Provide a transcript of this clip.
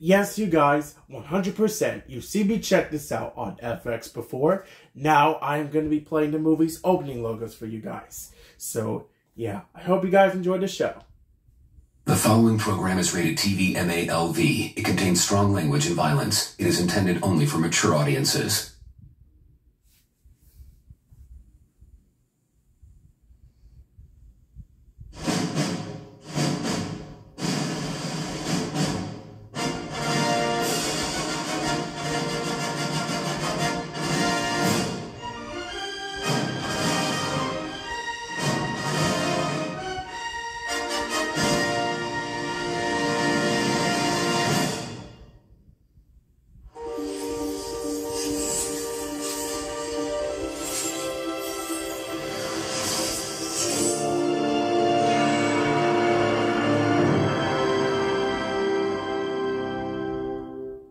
Yes, you guys, 100%. You've seen me check this out on FX before. Now I am going to be playing the movie's opening logos for you guys. So, yeah, I hope you guys enjoyed the show. The following program is rated TV MALV. It contains strong language and violence. It is intended only for mature audiences.